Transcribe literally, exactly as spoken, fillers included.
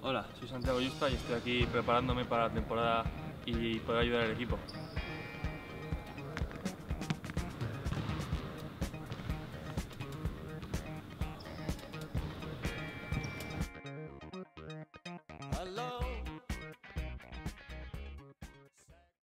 Hola, soy Santiago Yusta y estoy aquí preparándome para la temporada y poder ayudar al equipo.